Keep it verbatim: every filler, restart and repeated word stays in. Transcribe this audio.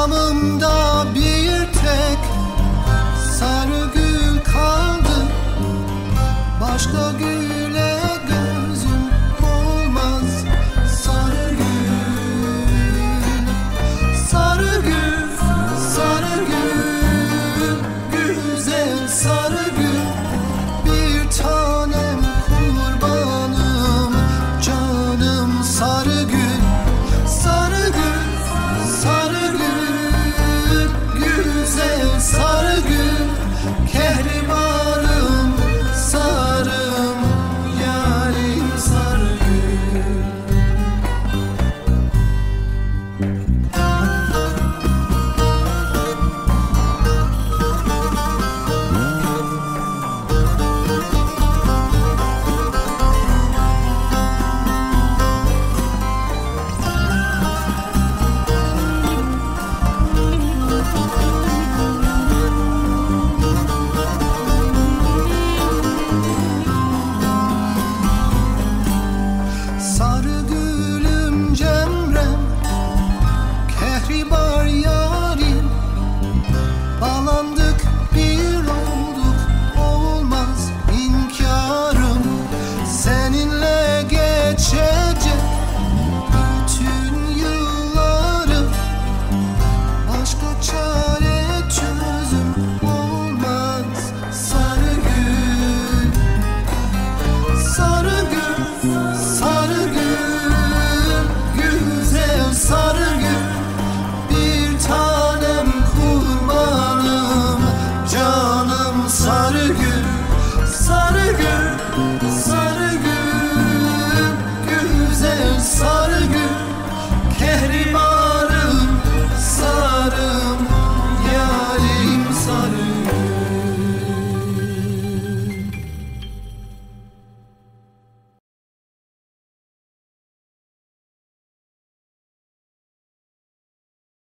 Damımda bir tek sarı gül kaldı. Başka güle gözüm olmaz. Sarı gül, sarı gül, sarı gül, güzel sarı gül. Bir tanem kurbanım, canım sarı gül. Sarı gül, sarı gül, güzel sarı gül. Kehribarım, sarım, yarim sarı gül. Sarı gülüm Cemrem, kehribar yarim. Bağlandık, bir olduk, olmaz inkarım. Seninle geçecek bütün yıllarım. Başka çare çözüm olmaz. Sarı gül, sarı gül, sarı gül, güzel sarı gül. Bir tanem kurbanım, canım sarı gül. Sarı gül, sarı gül, güzel sarı